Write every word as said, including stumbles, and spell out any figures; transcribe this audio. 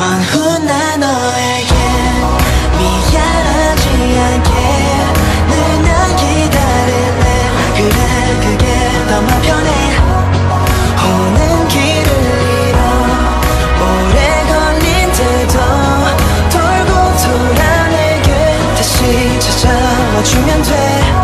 훗날 너에게 미안하지 않게 늘 난 기다릴래. 그래 그게 더 맘 편해. 오는 길을 잃어 오래 걸린 때도 돌고 돌아 내게 다시 찾아와주면 돼.